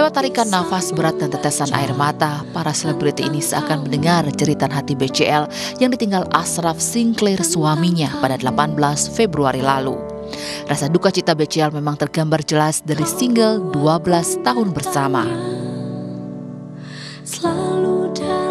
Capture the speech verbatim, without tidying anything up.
Lewat tarikan nafas berat dan tetesan air mata, para selebriti ini seakan mendengar jeritan hati B C L yang ditinggal Ashraf Sinclair suaminya pada delapan belas Februari lalu. Rasa duka cita B C L memang tergambar jelas dari single dua belas tahun bersama. Selalu